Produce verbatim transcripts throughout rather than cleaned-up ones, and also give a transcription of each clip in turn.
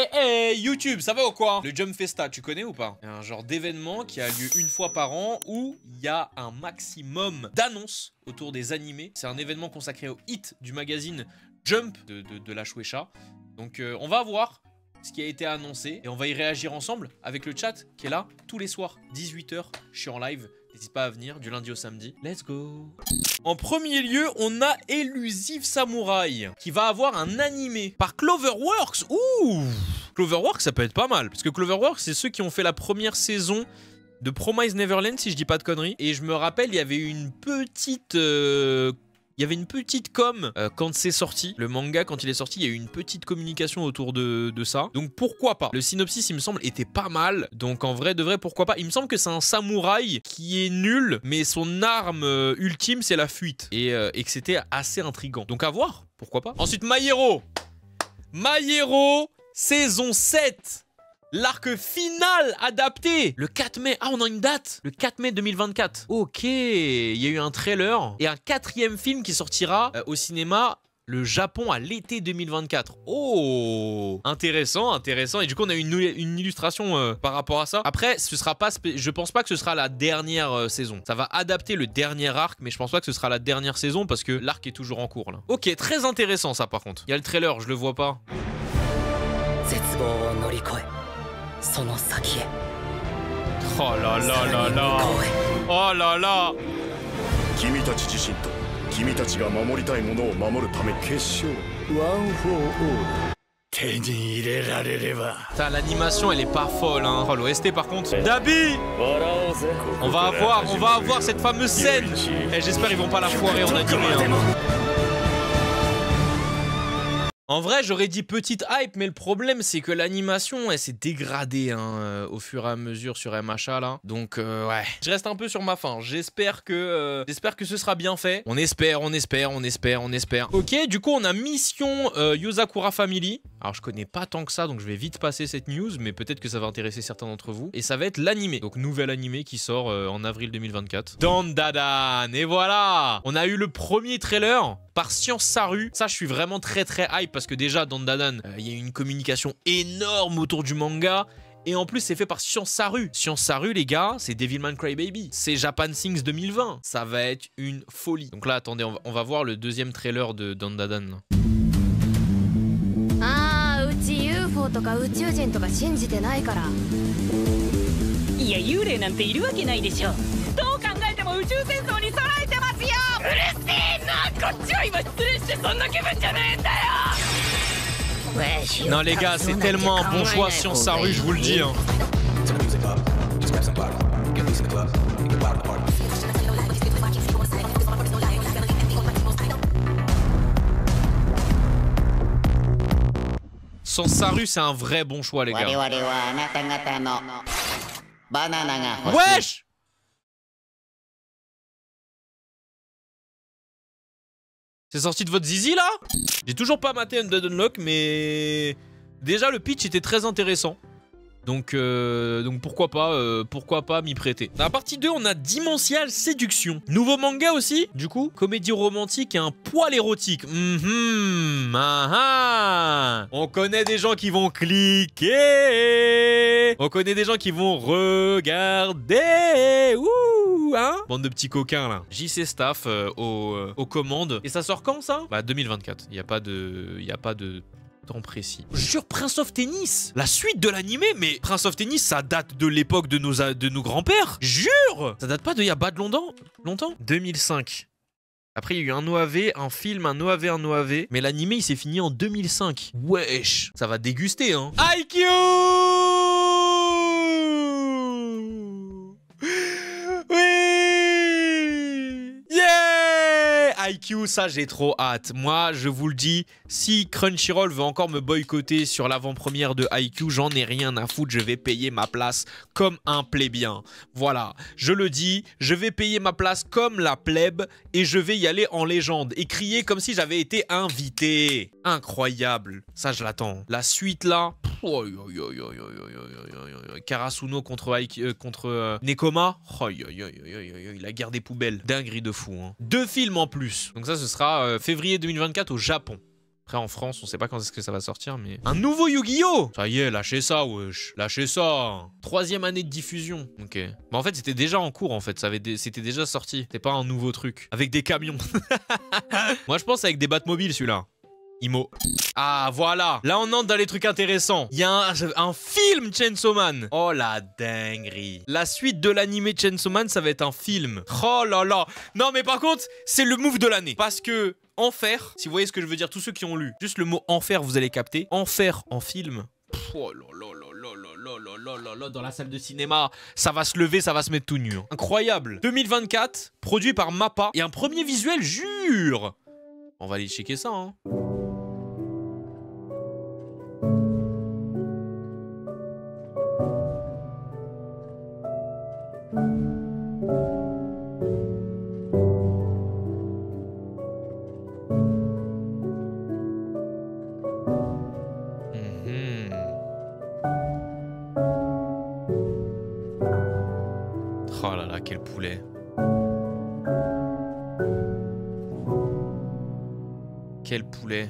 hey, hey, YouTube, ça va ou quoi? Le Jump Festa, tu connais ou pas? Un genre d'événement qui a lieu une fois par an où il y a un maximum d'annonces autour des animés. C'est un événement consacré au hit du magazine Jump de, de, de la Shueisha. Donc euh, on va voir ce qui a été annoncé et on va y réagir ensemble avec le chat qui est là tous les soirs, dix-huit heures. Je suis en live, n'hésite pas à venir du lundi au samedi. Let's go. En premier lieu, on a Elusive Samurai qui va avoir un animé par Cloverworks. Ouh, Cloverworks, ça peut être pas mal parce que Cloverworks, c'est ceux qui ont fait la première saison de Promise Neverland, si je dis pas de conneries. Et je me rappelle, il y avait une petite... Euh Il y avait une petite com euh, quand c'est sorti. Le manga, quand il est sorti, il y a eu une petite communication autour de, de ça. Donc pourquoi pas? Le synopsis, il me semble, était pas mal. Donc en vrai, de vrai, pourquoi pas? Il me semble que c'est un samouraï qui est nul, mais son arme euh, ultime, c'est la fuite. Et, euh, et que c'était assez intriguant. Donc à voir, pourquoi pas? Ensuite, My Hero. My Hero, saison sept. L'arc final adapté le quatre mai. Ah, on a une date. Le quatre mai deux mille vingt-quatre. Ok. Il y a eu un trailer et un quatrième film qui sortira euh, au cinéma. Le Japon à l'été deux mille vingt-quatre. Oh, intéressant, intéressant. Et du coup, on a une, une illustration euh, par rapport à ça. Après, ce sera pas, je pense pas que ce sera la dernière euh, saison. Ça va adapter le dernier arc, mais je pense pas que ce sera la dernière saison parce que l'arc est toujours en cours là. Ok, très intéressant ça par contre. Il y a le trailer, je le vois pas. Oh là là là là. Oh là là. Putain, l'animation elle est pas folle hein. Oh, l'O S T par contre. Dabi. On va avoir, on va avoir cette fameuse scène. Et j'espère ils vont pas la foirer en animé hein. En vrai, j'aurais dit petite hype, mais le problème, c'est que l'animation, elle s'est dégradée hein, euh, au fur et à mesure sur M H A, là. Donc, euh, ouais. Je reste un peu sur ma faim. J'espère que, euh, j'espère que ce sera bien fait. On espère, on espère, on espère, on espère. Ok, du coup, on a Mission euh, Yozakura Family. Alors, je connais pas tant que ça, donc je vais vite passer cette news, mais peut-être que ça va intéresser certains d'entre vous. Et ça va être l'animé. Donc, nouvel animé qui sort euh, en avril deux mille vingt-quatre. Dandadan. Et voilà. On a eu le premier trailer par Science Saru. Ça, je suis vraiment très très hype parce que déjà, Dandadan, il euh, y a une communication énorme autour du manga. Et en plus, c'est fait par Science Saru. Science Saru, les gars, c'est Devilman Crybaby. C'est Japan Sings deux mille vingt. Ça va être une folie. Donc là, attendez, on va, on va voir le deuxième trailer de Dandadan. Ah, uchi U F O toka uchujin toka shinjite nai kara. Iya, yurei nante iru wake nai desho. Dou kangaete mo uchuu sensou ni soraete masu yo. Urusei na, kotchi wa ima shitsurei shite sonna kibun janai nda yo. Non les gars, c'est tellement un bon choix Science Saru, je vous le dis hein. Science Saru, c'est un vrai bon choix les gars. Wesh! C'est sorti de votre zizi là? J'ai toujours pas maté Undead Unlock, mais déjà le pitch était très intéressant. Donc, euh, donc pourquoi pas, euh, pourquoi pas m'y prêter. Dans la partie deux, on a Dimensial Séduction. Nouveau manga aussi, du coup. Comédie romantique et un poil érotique. Mm-hmm, ah ah. On connaît des gens qui vont cliquer. On connaît des gens qui vont regarder. Ouh, hein? Bande de petits coquins là. J C Staff euh, aux, euh, aux commandes. Et ça sort quand ça? Bah deux mille vingt-quatre. Il n'y a pas de... Il n'y a pas de... temps précis. Jure, Prince of Tennis, la suite de l'animé, mais Prince of Tennis, ça date de l'époque de nos, de nos grands-pères. Jure, ça date pas d'il y a pas de longtemps, longtemps. deux mille cinq. Après, il y a eu un O A V, un film, un O A V, un O A V. Mais l'animé, il s'est fini en deux mille cinq. Wesh, ça va déguster, hein. I Q! I Q, ça j'ai trop hâte. Moi, je vous le dis, si Crunchyroll veut encore me boycotter sur l'avant-première de I Q, j'en ai rien à foutre, je vais payer ma place comme un plébien. Voilà, je le dis, je vais payer ma place comme la plèbe et je vais y aller en légende et crier comme si j'avais été invité. Incroyable, ça je l'attends. La suite là, Karasuno contre, euh, contre euh, Nekoma, la guerre des poubelles, dinguerie de fou. Hein. Deux films en plus. Donc ça, ce sera euh, février deux mille vingt-quatre au Japon. Après, en France, on sait pas quand est-ce que ça va sortir, mais... Un nouveau Yu-Gi-Oh! Ça y est, lâchez ça, wesh. Lâchez ça. Troisième année de diffusion. Ok. Bah, en fait, c'était déjà en cours, en fait. Ça avait dé... C'était déjà sorti. C'était pas un nouveau truc. Avec des camions. Moi, je pense avec des Batmobiles, celui-là. Imo. Ah, voilà. Là, on entre dans les trucs intéressants. Il y a un, un film Chainsaw Man. Oh, la dinguerie. La suite de l'animé Chainsaw Man, ça va être un film. Oh là là. Non, mais par contre, c'est le move de l'année. Parce que Enfer, si vous voyez ce que je veux dire, tous ceux qui ont lu, juste le mot Enfer, vous allez capter. Enfer en film. Pff, oh là là là là là là là là là, dans la salle de cinéma, ça va se lever, ça va se mettre tout nu. Hein. Incroyable. deux mille vingt-quatre, produit par Mappa. Et un premier visuel, jure. On va aller checker ça, hein. Oh là là, quel poulet. Quel poulet.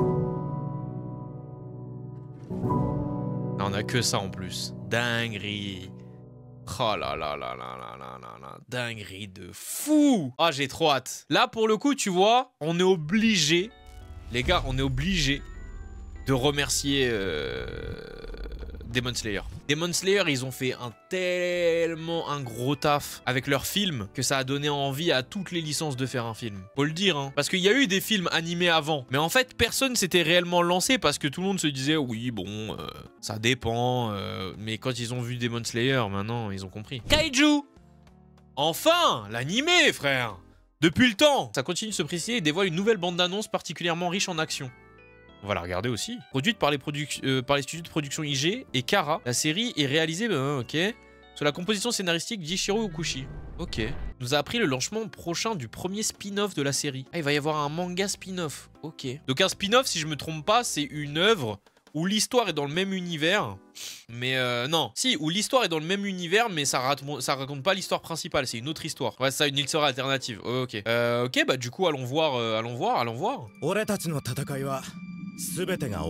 Non, on a que ça en plus. Dinguerie. Oh là là là là là là là là. Dinguerie de fou. Ah, j'ai trop hâte. Là, pour le coup, tu vois, on est obligé. Les gars, on est obligé de remercier euh, Demon Slayer. Demon Slayer, ils ont fait un tellement un gros taf avec leur film que ça a donné envie à toutes les licences de faire un film. Faut le dire, hein. Parce qu'il y a eu des films animés avant. Mais en fait, personne s'était réellement lancé parce que tout le monde se disait, oui, bon, euh, ça dépend. Euh, mais quand ils ont vu Demon Slayer, maintenant, ils ont compris. Kaiju! Enfin! L'animé, frère! Depuis le temps! Ça continue de se préciser et dévoile une nouvelle bande-annonce particulièrement riche en action. On va la regarder aussi. Produite par les, euh, par les studios de production I G et Kara. La série est réalisée, bah, ok, sur la composition scénaristique d'Ichiro Okushi. Ok. Nous a appris le lancement prochain du premier spin-off de la série. Ah, il va y avoir un manga spin-off. Ok. Donc un spin-off, si je me trompe pas, c'est une œuvre où l'histoire est dans le même univers. Mais euh, non. Si, où l'histoire est dans le même univers, mais ça, raconte, ça raconte pas l'histoire principale. C'est une autre histoire. Ouais, ça, une histoire alternative. Oh, ok. Euh, ok, bah du coup, allons voir, euh, allons voir, allons voir. Moi je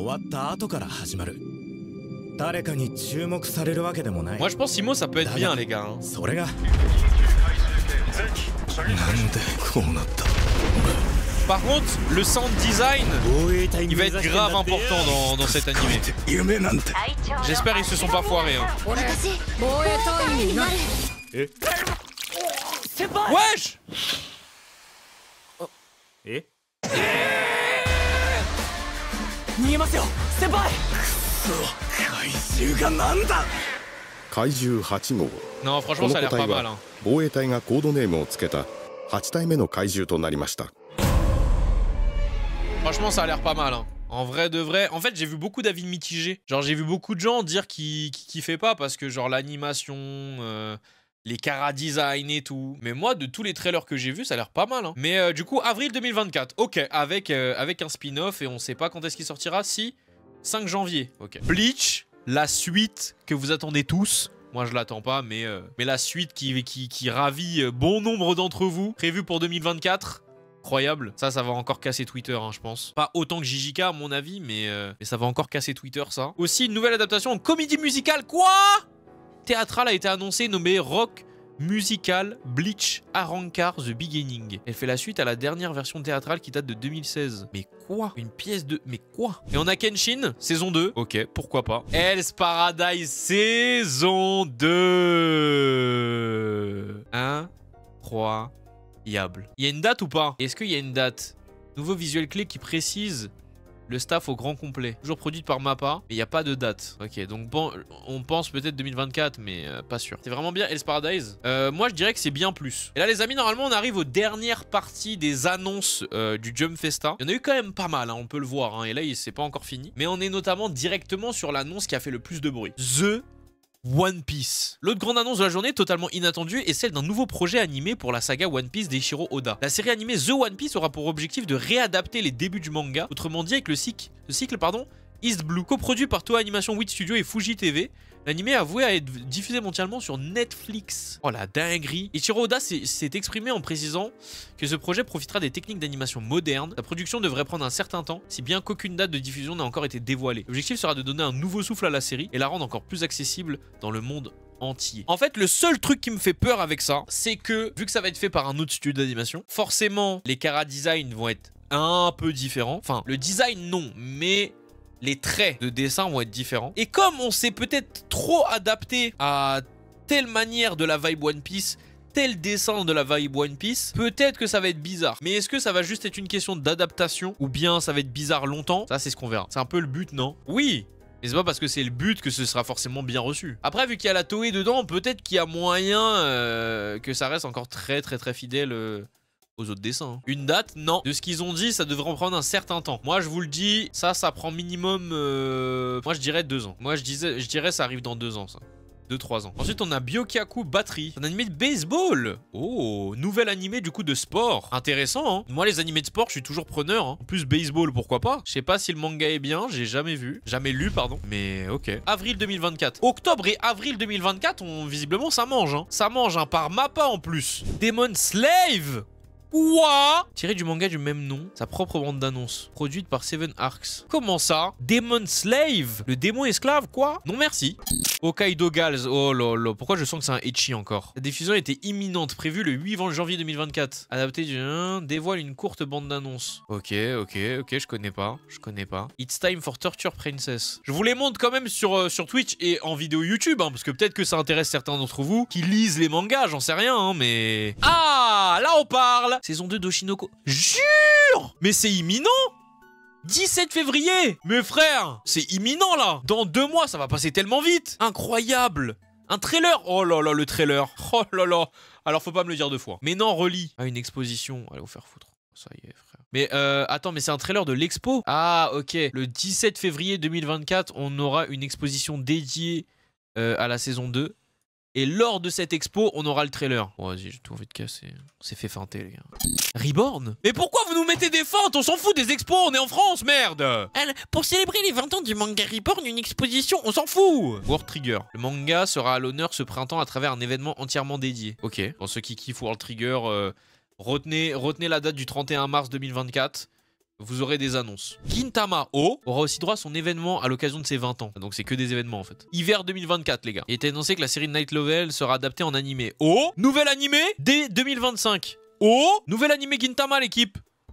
pense Simo ça peut être bien les gars hein. Par contre le sound design il va être grave important dans, dans cet animé. J'espère qu'ils se sont pas foirés hein. Wesh. Eh Non, franchement, ça a l'air pas mal. Hein. Franchement, ça a l'air pas mal. Hein. En vrai de vrai, en fait, j'ai vu beaucoup d'avis mitigés. Genre, j'ai vu beaucoup de gens dire qu'ils kiffaient pas parce que, genre, l'animation, euh, les chara-design et tout. Mais moi, de tous les trailers que j'ai vus, ça a l'air pas mal. Hein. Mais euh, du coup, avril deux mille vingt-quatre. Ok, avec, euh, avec un spin-off et on sait pas quand est-ce qu'il sortira. Si, cinq janvier. Ok. Bleach, la suite que vous attendez tous. Moi, je l'attends pas, mais, euh, mais la suite qui, qui, qui ravit bon nombre d'entre vous. Prévue pour deux mille vingt-quatre. Incroyable. Ça, ça va encore casser Twitter, hein, je pense. Pas autant que J J K, à mon avis, mais, euh, mais ça va encore casser Twitter, ça. Aussi, une nouvelle adaptation en comédie musicale. Quoi? Théâtrale a été annoncée, nommée Rock Musical Bleach Arrancar The Beginning. Elle fait la suite à la dernière version théâtrale qui date de deux mille seize. Mais quoi? Une pièce de... Mais quoi? Et on a Kenshin, saison deux. Ok, pourquoi pas. Hell's Paradise, saison deux. Incroyable. Il y a une date ou pas? Est-ce qu'il y a une date? Nouveau visuel clé qui précise le staff au grand complet. Toujours produite par Mappa, mais il n'y a pas de date. Ok, donc bon, on pense peut-être deux mille vingt-quatre, mais euh, pas sûr. C'est vraiment bien Hell's Paradise. Euh, moi, je dirais que c'est bien plus. Et là, les amis, normalement, on arrive aux dernières parties des annonces euh, du Jump Festa. Il y en a eu quand même pas mal, hein, on peut le voir. Hein, et là, c'est pas encore fini. Mais on est notamment directement sur l'annonce qui a fait le plus de bruit. The One Piece. L'autre grande annonce de la journée, totalement inattendue, est celle d'un nouveau projet animé pour la saga One Piece d'Eiichiro Oda. La série animée The One Piece aura pour objectif de réadapter les débuts du manga, autrement dit avec le cycle, le cycle pardon, East Blue. Coproduit par Toei Animation huit Studio et Fuji T V, L'anime a avoué à être diffusé mondialement sur Netflix. Oh la dinguerie. Ichiro Oda s'est exprimé en précisant que ce projet profitera des techniques d'animation modernes. La production devrait prendre un certain temps, si bien qu'aucune date de diffusion n'a encore été dévoilée. L'objectif sera de donner un nouveau souffle à la série et la rendre encore plus accessible dans le monde entier. En fait, le seul truc qui me fait peur avec ça, c'est que, vu que ça va être fait par un autre studio d'animation, forcément, les chara design vont être un peu différents. Enfin, le design, non, mais les traits de dessin vont être différents. Et comme on s'est peut-être trop adapté à telle manière de la vibe One Piece, tel dessin de la vibe One Piece, peut-être que ça va être bizarre. Mais est-ce que ça va juste être une question d'adaptation ou bien ça va être bizarre longtemps? Ça, c'est ce qu'on verra. C'est un peu le but, non? Oui! Mais c'est pas parce que c'est le but que ce sera forcément bien reçu. Après, vu qu'il y a la Toei dedans, peut-être qu'il y a moyen euh, que ça reste encore très très très fidèle euh, aux autres dessins. Une date? Non. De ce qu'ils ont dit, ça devrait en prendre un certain temps. Moi, je vous le dis, ça, ça prend minimum... Euh... Moi, je dirais deux ans. Moi, je, disais, je dirais ça arrive dans deux ans, ça. deux trois ans. Ensuite, on a Byokyaku Battery, un animé de baseball. Oh, nouvel animé du coup de sport. Intéressant, hein. Moi, les animés de sport, je suis toujours preneur. Hein. En plus, baseball, pourquoi pas. Je sais pas si le manga est bien, j'ai jamais vu. Jamais lu, pardon. Mais ok. Avril deux mille vingt-quatre. Octobre et avril deux mille vingt-quatre, on, visiblement, ça mange. Hein. Ça mange, hein, par Mappa en plus. Demon Slave. Quoi? Tiré du manga du même nom, sa propre bande d'annonce, produite par Seven Arcs. Comment ça? Demon Slave? Le démon esclave, quoi? Non merci. Hokkaido Gals, oh là là, pourquoi je sens que c'est un ecchi encore? La diffusion était imminente, prévue le huit janvier deux mille vingt-quatre. Adapté du un, dévoile une courte bande d'annonce. Ok, ok, ok, je connais pas, je connais pas. It's time for Torture Princess. Je vous les montre quand même sur, euh, sur Twitch et en vidéo YouTube, hein, parce que peut-être que ça intéresse certains d'entre vous qui lisent les mangas, j'en sais rien, hein, mais... Ah, là on parle! Saison deux d'Oshinoko. Jure! Mais c'est imminent! dix-sept février! Mes frères, c'est imminent là! Dans deux mois, ça va passer tellement vite! Incroyable! Un trailer! Oh là là, le trailer! Oh là là! Alors faut pas me le dire deux fois. Mais non, relis. Ah, une exposition. Allez, vous faire foutre. Ça y est, frère. Mais euh, attends, mais c'est un trailer de l'expo? Ah, ok. Le dix-sept février deux mille vingt-quatre, on aura une exposition dédiée euh, à la saison deux. Et lors de cette expo, on aura le trailer. Bon, vas-y, j'ai tout envie de casser. On s'est fait feinter, les gars. Reborn? Mais pourquoi vous nous mettez des feintes? On s'en fout des expos, on est en France, merde! Elle, pour célébrer les vingt ans du manga Reborn, une exposition, on s'en fout! World Trigger. Le manga sera à l'honneur ce printemps à travers un événement entièrement dédié. Ok. Pour ceux qui kiffent World Trigger, euh, retenez, retenez la date du trente et un mars deux mille vingt-quatre. Vous aurez des annonces. Gintama O aura aussi droit à son événement à l'occasion de ses vingt ans. Donc c'est que des événements en fait. Hiver deux mille vingt-quatre les gars. Il était annoncé que la série de Night Level sera adaptée en animé. Oh, nouvel animé dès deux mille vingt-cinq. Oh, nouvel animé Gintama l'équipe.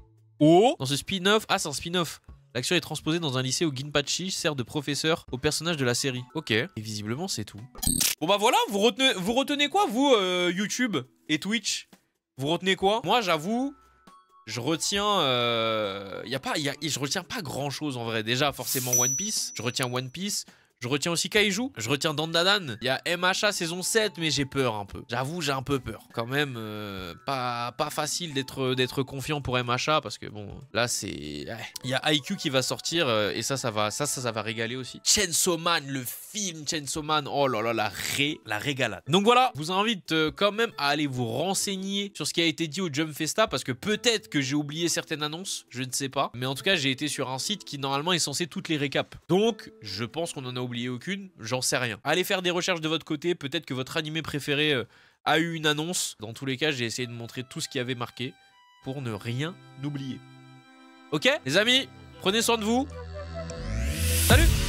Oh, dans ce spin-off. Ah, c'est un spin-off. L'action est transposée dans un lycée où Ginpachi sert de professeur au personnage de la série. Ok. Et visiblement c'est tout. Bon bah voilà, vous retenez, vous retenez quoi vous euh, YouTube et Twitch? Vous retenez quoi? Moi j'avoue... Je retiens, euh, y a pas, y a, je retiens pas grand chose en vrai. Déjà forcément One Piece, je retiens One Piece, je retiens aussi Kaiju, je retiens Dandadan. Il y a M H A saison sept, mais j'ai peur un peu. J'avoue, j'ai un peu peur. Quand même, euh, pas, pas facile d'être d'être confiant pour M H A parce que bon, là c'est, il y a I Q qui va sortir euh, et ça, ça va, ça, ça, ça va régaler aussi. Chainsaw Man, le film Chainsaw Man, oh là là, la ré, la régalade. Donc voilà, je vous invite euh, quand même à aller vous renseigner sur ce qui a été dit au Jump Festa parce que peut-être que j'ai oublié certaines annonces, je ne sais pas. Mais en tout cas, j'ai été sur un site qui normalement est censé toutes les récaps. Donc, je pense qu'on en a oublié aucune, j'en sais rien. Allez faire des recherches de votre côté, peut-être que votre animé préféré euh, a eu une annonce. Dans tous les cas, j'ai essayé de montrer tout ce qui avait marqué pour ne rien oublier. Ok, les amis, prenez soin de vous. Salut!